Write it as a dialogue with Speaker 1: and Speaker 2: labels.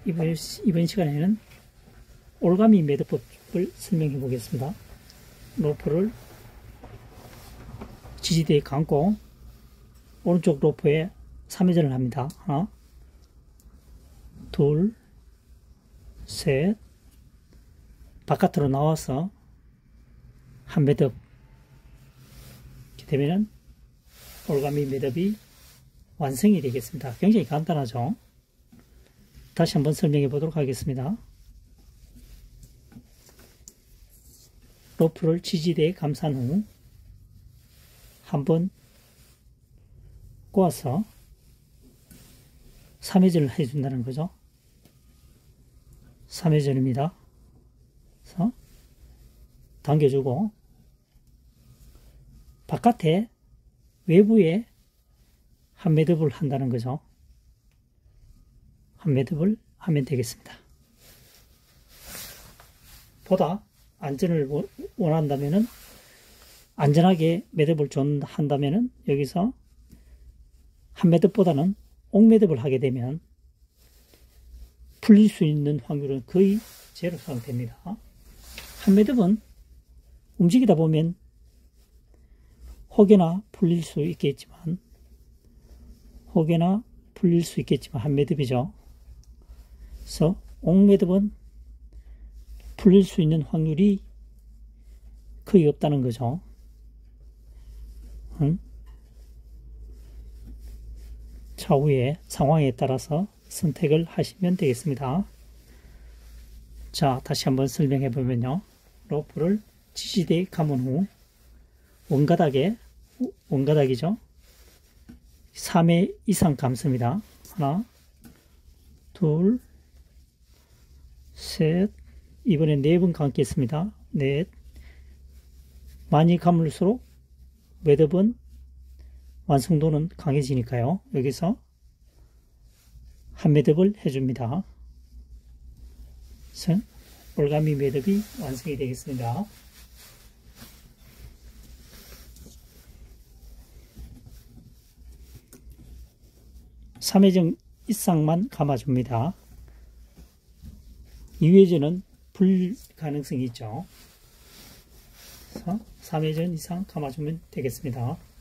Speaker 1: 이번 시간에는 올가미 매듭법을 설명해 보겠습니다. 로프를 지지대에 감고 오른쪽 로프에 3회전을 합니다. 하나, 둘, 셋, 바깥으로 나와서 한 매듭. 이렇게 되면은 올가미 매듭이 완성이 되겠습니다. 굉장히 간단하죠. 다시 한번 설명해 보도록 하겠습니다. 로프를 지지대에 감싼 후 한번 꼬아서 3회전을 해준다는 거죠. 3회전입니다. 그래서 당겨주고 바깥에 외부에 한 매듭을 한다는 거죠. 한 매듭을 하면 되겠습니다. 보다 안전을 원한다면은 안전하게 매듭을 한다면은 여기서 한 매듭보다는 옥매듭을 하게 되면 풀릴 수 있는 확률은 거의 제로 상태입니다. 한 매듭은 움직이다 보면 혹여나 풀릴 수 있겠지만 한 매듭이죠. 그래서 옥매듭은 풀릴 수 있는 확률이 거의 없다는 거죠. 차후에 상황에 따라서 선택을 하시면 되겠습니다. 자, 다시 한번 설명해 보면요. 로프를 지지대에 감은 후 원가닥이죠. 3회 이상 감습니다. 하나, 둘, 셋, 이번엔 4번 감겠습니다. 넷. 많이 감을수록 매듭은 완성도는 강해지니까요. 여기서 한 매듭을 해줍니다. 그래서 올가미 매듭이 완성이 되겠습니다. (3회전) 이상만 감아줍니다. 2회전은 불 가능성이 있죠. 그래서 3회전 이상 감아주면 되겠습니다.